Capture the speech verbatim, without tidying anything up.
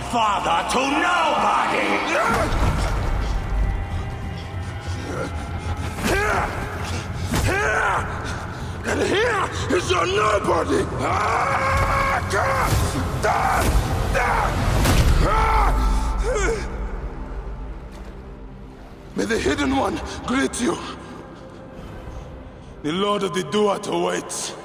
father to nobody! Here! Here! And here is your nobody! May the Hidden One greet you. The Lord of the Duat awaits.